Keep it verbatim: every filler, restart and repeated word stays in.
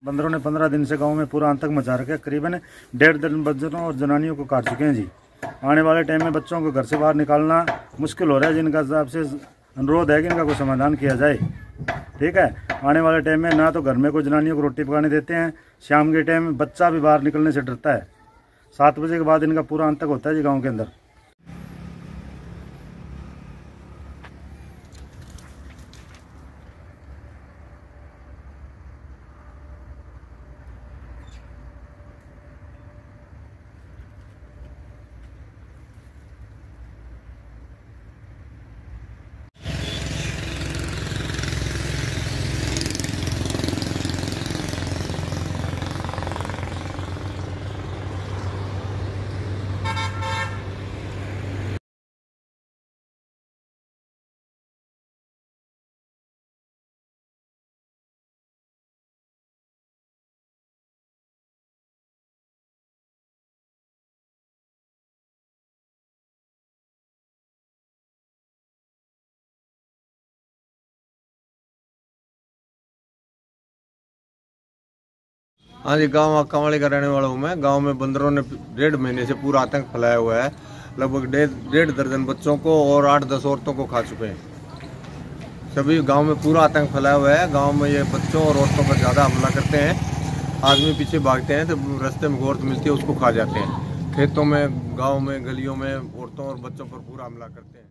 बंदरों ने पंद्रह दिन से गांव में पूरा आतंक मचा रखा है। करीबन डेढ़ दर्जन बच्चों और जनानियों को काट चुके हैं जी। आने वाले टाइम में बच्चों को घर से बाहर निकालना मुश्किल हो रहा है। जिनका आपसे अनुरोध है कि इनका कोई समाधान किया जाए। ठीक है, आने वाले टाइम में ना तो घर में कोई जनानियों को रोटी पकाने देते हैं, शाम के टाइम में बच्चा भी बाहर निकलने से डरता है। सात बजे के बाद इनका पूरा आतंक होता है जी गाँव के अंदर। हाँ जी, गांव कांवड़े का रहने वाला हूँ मैं। गांव में बंदरों ने डेढ़ महीने से पूरा आतंक फैलाया हुआ है। लगभग डेढ़ डेढ़ दर्जन बच्चों को और आठ दस औरतों को खा चुके हैं। सभी गांव में पूरा आतंक फैलाया हुआ है। गांव में ये बच्चों और औरतों पर ज़्यादा हमला करते हैं। आदमी पीछे भागते हैं तो रास्ते में औरत मिलती है, उसको खा जाते हैं। खेतों में, गाँव में, गलियों में औरतों और बच्चों पर पूरा हमला करते हैं।